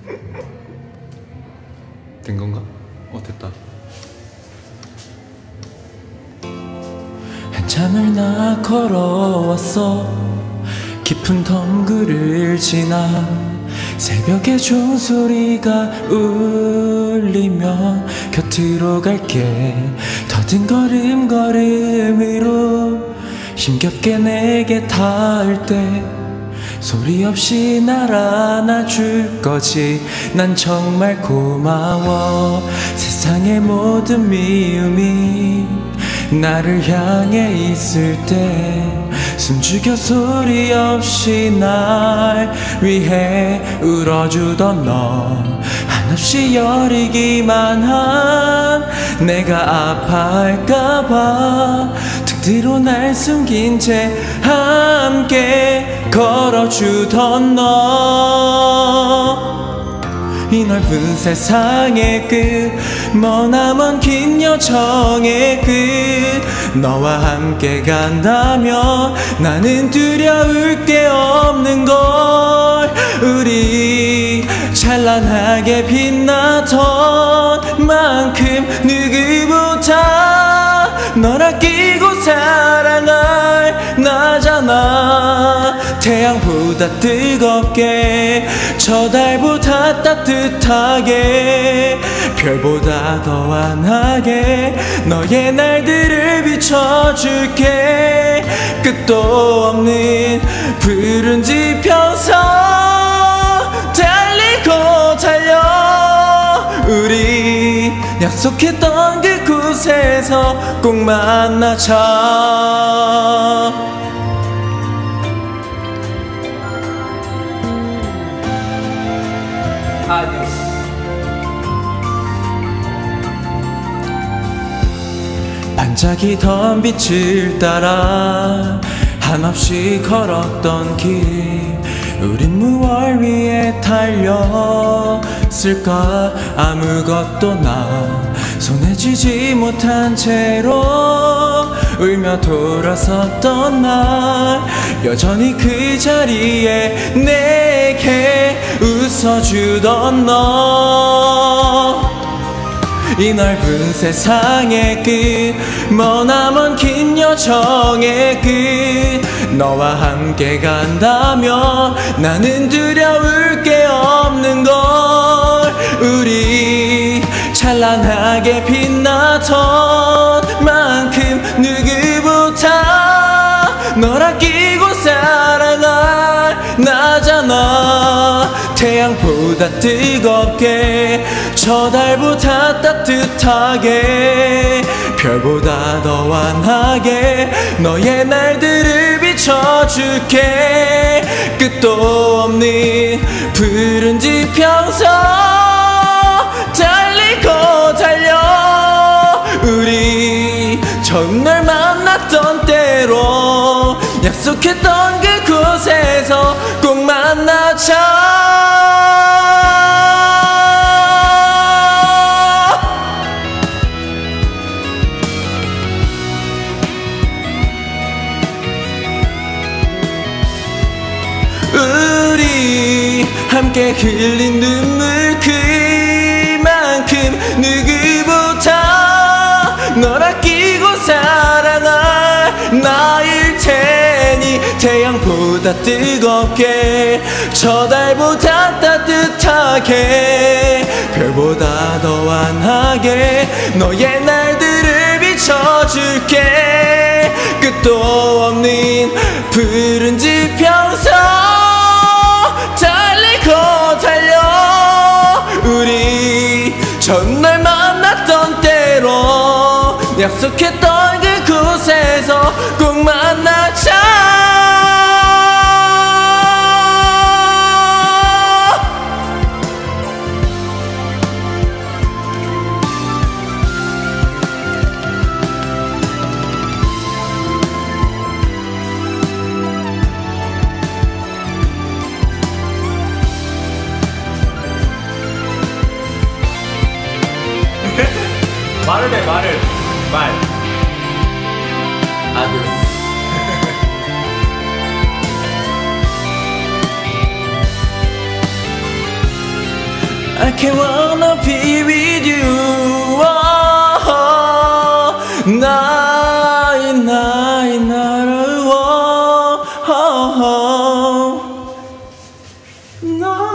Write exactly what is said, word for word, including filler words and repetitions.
된 건가? 어, 됐다. 한참을 나 걸어왔어. 깊은 덩굴을 지나 새벽에 종소리가 울리며 곁으로 갈게. 더딘 걸음 걸음으로 힘겹게 내게 닿을 때 소리 없이 날 안아줄 거지. 난 정말 고마워. 세상의 모든 미움이 나를 향해 있을 때 숨죽여 소리 없이 날 위해 울어주던 너, 한없이 여리기만 한 내가 아파할까봐 등 뒤로 날 숨긴 채 함께 걸어주던 너. 이 넓은 세상의 끝, 머나먼 긴 여정의 끝, 너와 함께 간다면 나는 두려울 게 없는 걸. 우리 찬란하게 빛나던 만큼 누구보다 널 아끼고 사랑할 나잖아. 태양보다 뜨겁게, 저 달보다 따뜻하게, 별보다 더 환하게 너의 날들을 비춰줄게. 끝도 없는 푸른 지평선 달리고 달려. 우리 약속했던 그곳에서 꼭 만나자. 아디오스. 반짝이던 빛을 따라 한없이 걸었던 길, 우린 무얼 위해 달렸을까. 아무것도 나 손에 쥐지 못한 채로 울며 돌아섰던 날, 여전히 그 자리에 내게 웃어주던 너. 이 넓은 세상의 끝, 머나먼 긴 여정의 끝, 너와 함께 간다면 나는 두려울 게 없는 걸. 우리 찬란하게 빛나던 만큼 누구보다 널 아끼고 사랑할 나잖아. 태양보다 뜨겁게, 저 달보다 따뜻하게, 별보다 더 환하게 너의 날들을 비춰줄게. 끝도 없는 푸른 지평선 달리고 달려. 우리 처음 널 만났던 때로 약속했던 그곳에서 꼭 만나자. 우리 함께 흘린 눈물 그만큼 누구보다 널 아끼고 사랑할 나일 테니. 태양보다 뜨겁게, 저 달보다 따뜻하게, 별보다 더 환하게 너의 날들을 비춰줄게. 끝도 없는 푸른 지평선 달리고 달려. 우리 첫날 만났던 때로 약속했던 그곳에서 꼭 만나자. 말을 해, 말을. 말. 아디오스. I can't wanna be with you. oh, 나의 나의 나를 oh, oh, oh. 나